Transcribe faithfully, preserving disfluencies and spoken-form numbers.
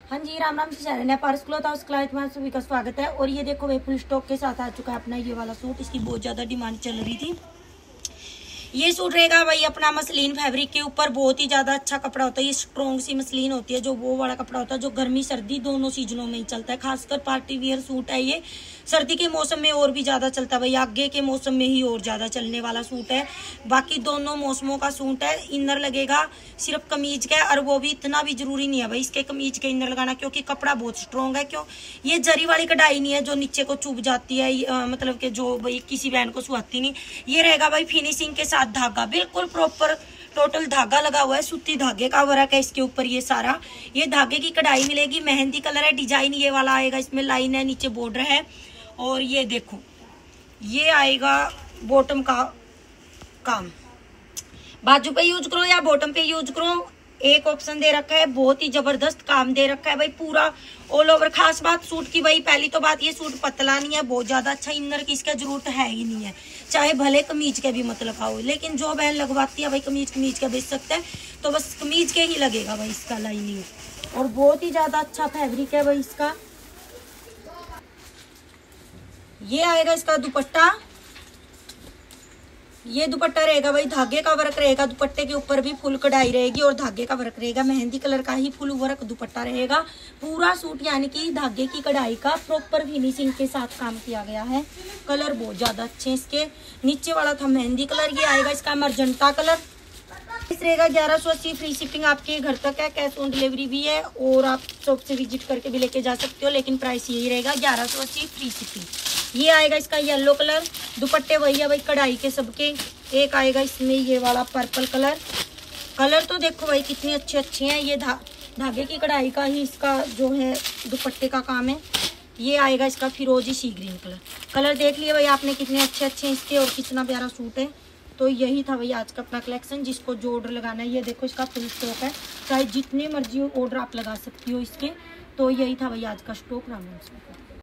हाँ जी, राम राम से चैनल है पारस क्लॉथ हाउस क्लाइट में सभी का स्वागत है। और ये देखो वे फुल स्टॉक के साथ आ चुका है अपना ये वाला सूट। इसकी बहुत ज़्यादा डिमांड चल रही थी। ये सूट रहेगा भाई अपना मसलिन फैब्रिक के ऊपर। बहुत ही ज़्यादा अच्छा कपड़ा होता है। ये स्ट्रॉन्ग सी मसलिन होती है, जो वो वाला कपड़ा होता है जो गर्मी सर्दी दोनों सीजनों में ही चलता है। खासकर पार्टी वियर सूट है ये। सर्दी के मौसम में और भी ज़्यादा चलता है भाई, आगे के मौसम में ही और ज़्यादा चलने वाला सूट है। बाकी दोनों मौसमों का सूट है। इनर लगेगा सिर्फ कमीज का, और वो भी इतना भी जरूरी नहीं है भाई इसके कमीज के इनर लगाना, क्योंकि कपड़ा बहुत स्ट्रॉन्ग है। क्यों, ये जरी वाली कढ़ाई नहीं है जो नीचे को चुभ जाती है, आ, मतलब कि जो भाई किसी बहन को सुहाती नहीं। ये रहेगा भाई फिनिशिंग के साथ धागा, बिल्कुल प्रॉपर टोटल धागा लगा हुआ है। सूती धागे का वर्क है इसके ऊपर। ये सारा ये धागे की कढ़ाई मिलेगी। मेहंदी कलर है, डिजाइन ये वाला आएगा। इसमें लाइन है, नीचे बॉर्डर है। और ये देखो ये आएगा बॉटम का काम। बाजू पे यूज करो या बॉटम पे यूज करो, एक ऑप्शन दे रखा है। बहुत ही जबरदस्त काम दे रखा है भाई, पूरा ऑल ओवर। खास बात सूट की भाई, पहली तो बात ये सूट पतला नहीं है, बहुत ज्यादा अच्छा। इनर की इसका जरूरत है ही नहीं है, चाहे भले कमीज के भी मत लगाओ। लेकिन जो बहन लगवाती है भाई कमीज कमीज का बेच सकते हैं, तो बस कमीज के ही लगेगा भाई इसका लाइनिंग। और बहुत ही ज्यादा अच्छा फैब्रिक है भाई इसका। ये आएगा इसका दुपट्टा। ये दुपट्टा रहेगा भाई, धागे का वर्क रहेगा। दुपट्टे के ऊपर भी फुल कढ़ाई रहेगी और धागे का वर्क रहेगा। मेहंदी कलर का ही फुल वर्क दुपट्टा रहेगा। पूरा सूट यानी कि धागे की कढ़ाई का प्रॉपर फिनिशिंग के साथ काम किया गया है। कलर बहुत ज्यादा अच्छे इसके। नीचे वाला था मेहंदी कलर, ये आएगा इसका मरजंटा कलर। इस रहेगा ग्यारह सौ अस्सी। फ्री शिपिंग आपके घर तक है, कैश ऑन डिलीवरी भी है, और आप शॉप से विजिट करके भी लेके जा सकते हो। लेकिन प्राइस यही रहेगा ग्यारह सौ अस्सी फ्री शिपिंग। ये आएगा इसका येलो कलर। दुपट्टे वही है भाई कढ़ाई के सबके। एक आएगा इसमें ये वाला पर्पल कलर। कलर तो देखो भाई कितने अच्छे अच्छे हैं। ये धा धागे की कढ़ाई का ही इसका जो है दुपट्टे का काम है। ये आएगा इसका फिरोजी सी ग्रीन कलर। कलर देख लिए भाई आपने कितने अच्छे अच्छे हैं इसके, और कितना प्यारा सूट है। तो यही था भाई आज का अपना कलेक्शन। जिसको जो ऑर्डर लगाना है, ये देखो इसका फुल स्टॉक है। चाहे जितने मर्जी ऑर्डर आप लगा सकती हो इसके। तो यही था भाई आज का स्टॉक। राम राम।